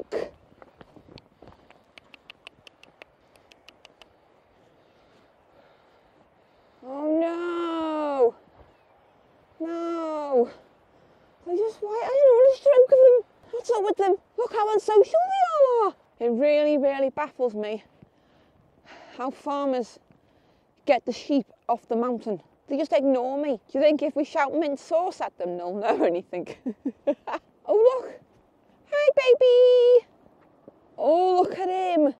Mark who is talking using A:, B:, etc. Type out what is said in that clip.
A: look. Oh no. No. Why I don't want a stroke of them. What's up with them? Look how unsocial they all are. It really, really baffles me how farmers get the sheep off the mountain. They just ignore me. Do you think if we shout mint sauce at them, they'll know anything? Oh look. Hi baby. Oh, look at him.